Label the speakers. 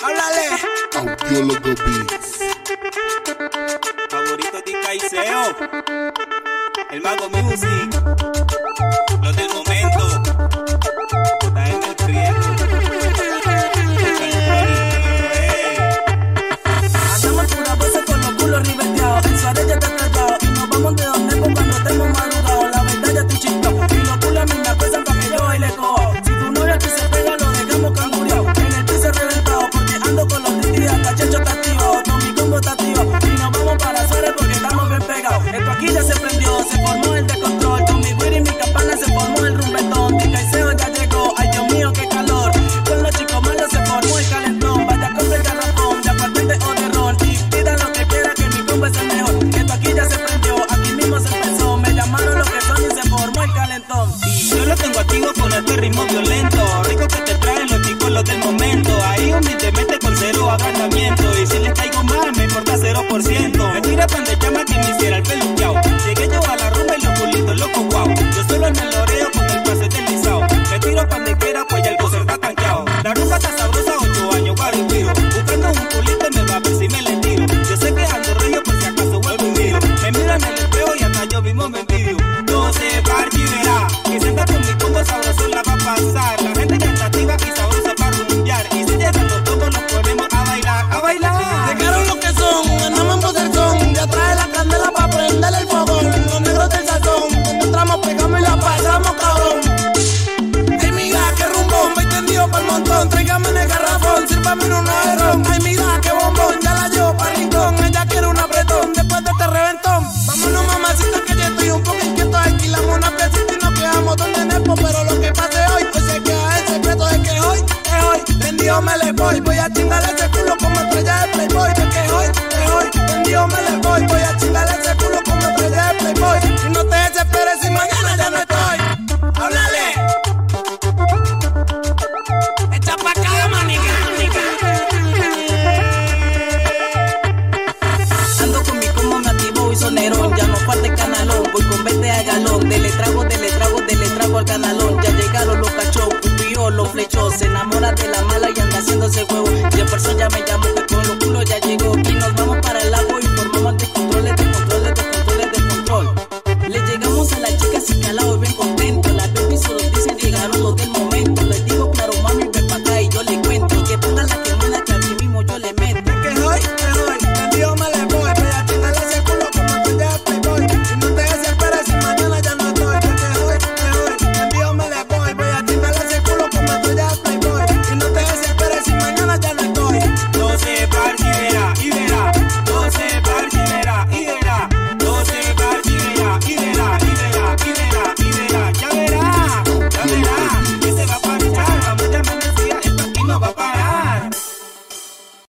Speaker 1: Háblale.
Speaker 2: Audiólogo Beats.
Speaker 1: Favorito de Caiceo. El Mago Music. Los del momento. Está en el prieto.
Speaker 3: Andamos pura bolsa con los culos ribeteados. El suárez ya está tratado. Y nos vamos de donde cuando estemos madrugados. La verdad ya estoy chingado. Y los culos a mí me acuestan pa' que yo baile cojo. Si tu novia aquí se pega, lo dejamos cangureado. En el piso reventado, porque ando con los titías. Hasta Checho está activo, no mi combo está activo. Y nos vamos para Suárez porque estamos bien pegados. Esto aquí ya se prendió, se formó el descontrol. Con mi güiri y mi campana se formó el rumbetón. Mi Caiceo ya llegó, ay Dios mío qué calor. Con los chicos malos se formó el calentón. Vaya compra el garrafón, de aguardiente o de ron. Y pidan lo que quieran que mi combo es el mejor. Esto aquí ya se prendió, aquí mismo se empezó. Me llamaron los que son y se formó el calentón.
Speaker 1: Y yo lo tengo activo con este ritmo violento. Rico que te traen los chicos, los del momento. Ahí humildemente con cero agrandamiento. Y si les caigo mal, me importa 0%. Me tira pan de llama que me hiciera el peluqueao. Llegué yo a la rumba y los culitos locos, guau. Yo solo en el oreo con el pase deslizado. Me tiro pan de quiera, pues ya el gozo está tanqueado. La rumba está sabrosa, 8 años guaripiro. Buscando un culito me va a ver si me le tiro. Yo sé que ando rollo por si acaso vuelvo y miro. Me miro en el espejo y hasta yo mismo me envidio. No se parque y verá que se anda con mi combo sabroso la va a pasar. La gente ya está activa y sabrosa para rumbear. Y si llegan los todos nos ponemos a bailar, a bailar.
Speaker 3: Llegaron los que son, andamos en poderson. Ya trae la candela pa' prenderle el fogón. Los negros del sazón, cuando entramos pegamos y la pasamos, cabrón. Ay, mira, qué rumbón, voy tendido pa'l montón. Tráigame en el garrafón, sírvame en un aerón. Ay, mira, qué bombón, ya la llevo pa' rincón. Ella quiere un apretón, después de este reventón. Vámonos, mamacita, que yo estoy un poco inquieto. Alquilamos una piecita y nos quedamos donde Nepo. Pero lo que pase hoy, pues se queda el secreto de que hoy, tendido me le voy. Voy a chingarle ese culo como estrella de Playboy. De que hoy, tendido me le voy. Voy a chingarle ese culo como estrella de Playboy. Y no te desesperes si mañana ya no estoy. Háblale. Echa pa' acá, manica. Ando con mi combo nativo y sonerón. Ya no falta el canalón. Voy con 20 a galón. Dele trago al canalón. Ya llegaron los cachos, pupillos, los flechos. Se enamora de la mala y anda haciéndose huevo. Jefferson ya me llamó